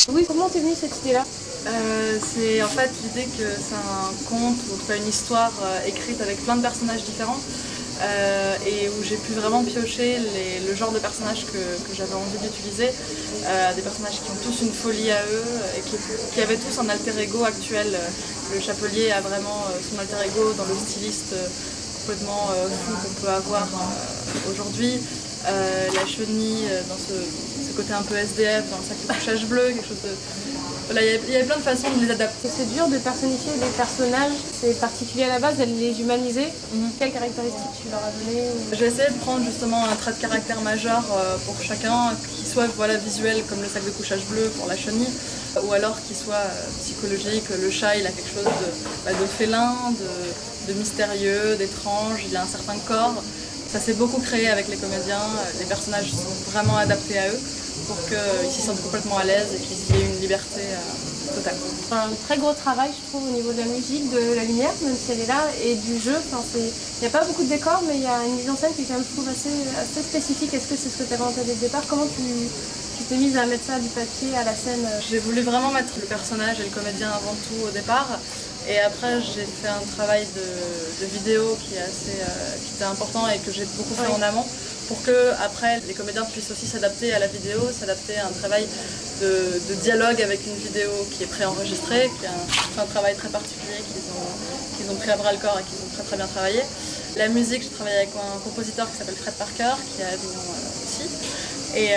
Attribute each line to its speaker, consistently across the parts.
Speaker 1: Oui, comment t'es venue cette idée-là?
Speaker 2: C'est en fait l'idée que c'est un conte, ou en tout cas une histoire écrite avec plein de personnages différents et où j'ai pu vraiment piocher le genre de personnages que j'avais envie d'utiliser, des personnages qui ont tous une folie à eux et qui avaient tous un alter ego actuel. Le Chapelier a vraiment son alter ego dans le styliste complètement fou qu'on peut avoir aujourd'hui. La Chenille dans ce côté un peu SDF, dans le sac de couchage bleu, quelque chose de... Voilà, il y a plein de façons de les adapter.
Speaker 1: C'est dur de personnifier des personnages, c'est particulier à la base, de les humaniser. Quelles caractéristiques tu leur as données?
Speaker 2: J'ai essayé de prendre justement un trait de caractère majeur pour chacun, qui soit visuel comme le sac de couchage bleu pour la Chenille, ou alors qui soit psychologique. Le chat, il a quelque chose de félin, de mystérieux, d'étrange, il a un certain corps. Ça s'est beaucoup créé avec les comédiens, les personnages sont vraiment adaptés à eux pour qu'ils s'y sentent complètement à l'aise et qu'ils aient une liberté totale.
Speaker 1: Un très gros travail, je trouve, au niveau de la musique, de la lumière, même si elle est là, et du jeu. Enfin, il n'y a pas beaucoup de décors, mais il y a une mise en scène qui est quand même, je trouve, assez spécifique. Est-ce que c'est ce que tu avais en tête dès le départ? Comment tu t'es mise à mettre ça du papier à la scène?
Speaker 2: J'ai voulu vraiment mettre le personnage et le comédien avant tout au départ. Et après, j'ai fait un travail de vidéo qui était important et que j'ai beaucoup fait en amont pour que après les comédiens puissent aussi s'adapter à la vidéo, s'adapter à un travail de dialogue avec une vidéo qui est préenregistrée, qui est un travail très particulier qu'ils ont pris à bras le corps et qu'ils ont très très bien travaillé. La musique, j'ai travaillé avec un compositeur qui s'appelle Fred Parker, qui est à Avignon aussi, et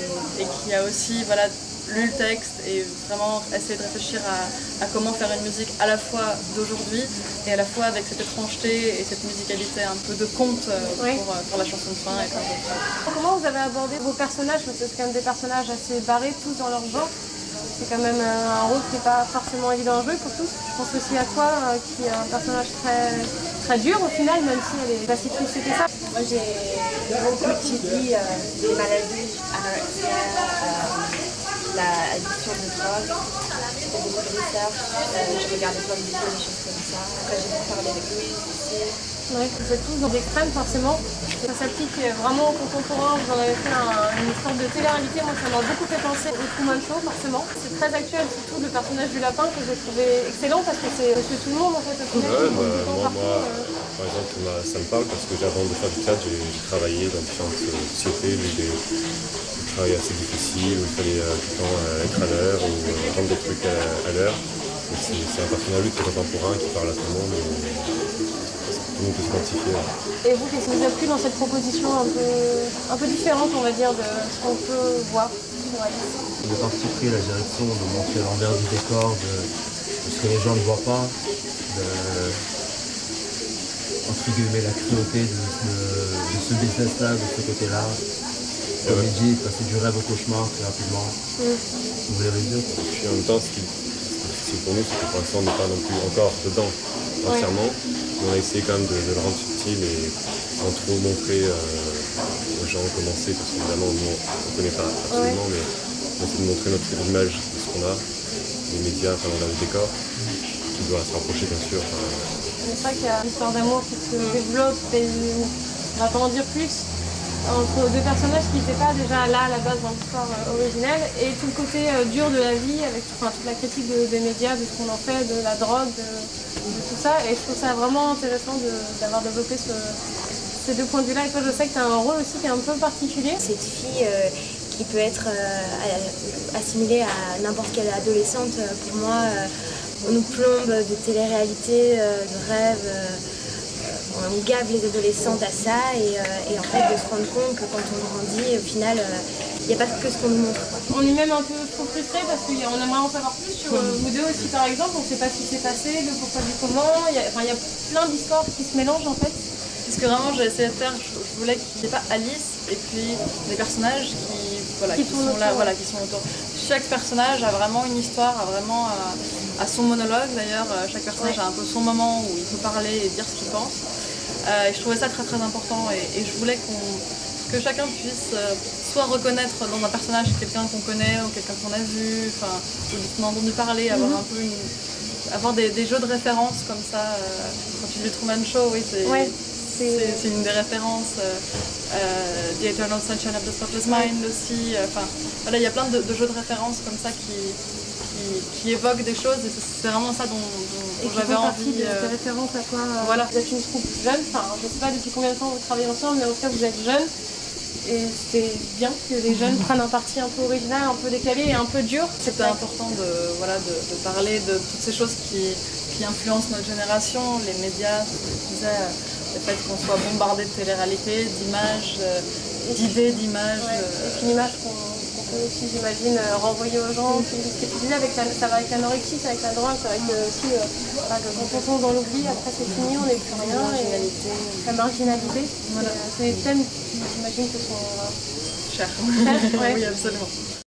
Speaker 2: qui a aussi lu le texte et vraiment essayé de réfléchir à comment faire une musique à la fois d'aujourd'hui et à la fois avec cette étrangeté et cette musicalité un peu de conte pour la chanson de fin.
Speaker 1: Comment vous avez abordé vos personnages? Parce que c'est quand même des personnages assez barrés, tous dans leur genre. C'est quand même un rôle qui n'est pas forcément évident à jouer pour tous. Je pense aussi à toi, qui est un personnage très, très dur au final, même si elle est pas si triste que ça.
Speaker 3: Moi j'ai beaucoup subi des maladies anorexia, l'addiction de drogue. J'ai fait beaucoup de recherche, j'ai regardé plein de vidéos, des choses comme ça. Après j'ai pu parler avec Louise aussi.
Speaker 1: Ouais, vous êtes tous dans l'extrême forcément. Ça s'applique vraiment au contemporain. Vous en avez fait une sorte de télé-réalité. Moi, ça m'a beaucoup fait penser au Truman Show, forcément. C'est très actuel, surtout le personnage du lapin que j'ai trouvé excellent parce que c'est monsieur tout le monde en fait. Au final,
Speaker 4: moi, par exemple, ça me parle parce que avant de faire du théâtre, j'ai travaillé dans différentes sociétés, des travail assez difficile où il fallait tout le temps être à l'heure ou rendre des trucs à l'heure. C'est un personnage très contemporain qui parle à tout le monde. Tout le monde peut s'identifier.
Speaker 1: Et vous, qu'est-ce qui vous a plu dans cette proposition un peu différente, on va dire, de ce qu'on peut voir sur Alice?
Speaker 5: Le parti pris, la direction de montrer l'envers du décor, de ce que les gens ne voient pas, entre guillemets la cruauté de ce business-là, de ce côté-là. Comédie, passer du rêve au cauchemar très rapidement. Vous voulez le dire?
Speaker 4: Puis en même temps, ce qui est difficile pour nous, c'est que pour l'instant, on n'est pas non plus encore dedans entièrement. On a essayé quand même de le rendre subtil et sans trop montrer aux gens comment c'est, parce qu'évidemment, nous, on ne connaît pas absolument, mais on essaie de montrer notre image de ce qu'on a, les médias, enfin, dans le décor, qui doit se rapprocher, bien sûr.
Speaker 1: C'est vrai qu'il y a une histoire d'amour qui se développe et on va pas en dire plus, entre deux personnages qui n'étaient pas déjà là à la base dans l'histoire originelle, et tout le côté dur de la vie avec toute la critique des médias, de ce qu'on en fait, de la drogue, de tout ça. Et je trouve ça vraiment intéressant d'avoir développé ces deux points de vue-là. Et toi, je sais que tu as un rôle aussi qui est un peu particulier.
Speaker 3: Cette fille qui peut être assimilée à n'importe quelle adolescente, pour moi, on nous plombe de télé-réalité, de rêves. On gave les adolescentes à ça et en fait de se rendre compte que quand on grandit, au final, il n'y a pas que ce qu'on nous montre.
Speaker 1: On est même un peu trop frustrés parce qu'on aimerait en savoir plus sur vous deux aussi par exemple. On ne sait pas ce qui s'est passé, le pourquoi du comment. Il y a plein d'histoires qui se mélangent en fait.
Speaker 2: C'est ce que vraiment j'ai essayé de faire. Je voulais qu'il n'y ait pas Alice et puis des personnages qui sont là, qui sont autour. Chaque personnage a vraiment une histoire, a son monologue d'ailleurs. Chaque personnage a un peu son moment où il peut parler et dire ce qu'il pense. Et je trouvais ça très très important et je voulais que chacun puisse soit reconnaître dans un personnage quelqu'un qu'on connaît ou quelqu'un qu'on a vu, ou qu'on a entendu parler, avoir des jeux de référence comme ça. Quand tu dis Truman Show, oui, c'est une des références The Eternal Sunshine of the Spotless Mind aussi. Enfin, voilà, il y a plein de jeux de référence comme ça qui évoquent des choses et c'est vraiment ça dont j'avais envie.
Speaker 1: Des références à quoi
Speaker 2: voilà.
Speaker 1: Vous êtes une troupe jeune, enfin je sais pas depuis combien de temps vous travaillez ensemble, mais en tout cas vous êtes jeune. Et c'est bien que les jeunes prennent un parti un peu original, un peu décalé et un peu dur.
Speaker 2: C'était important de parler de toutes ces choses qui influencent notre génération, les médias, je disais, le fait qu'on soit bombardé de télé-réalité, d'images, d'idées d'images.
Speaker 1: Ouais. Et puis l'image qu'on peut aussi, j'imagine, renvoyer aux gens. Ce que tu disais, ça va avec l'anorexie, c'est avec la drogue, c'est avec aussi que quand on tombe dans l'oubli, après c'est fini, on n'est plus rien. La marginalité. Voilà. C'est des thèmes qui, j'imagine, que sont
Speaker 2: chers.
Speaker 1: Ouais.
Speaker 2: Oui, absolument.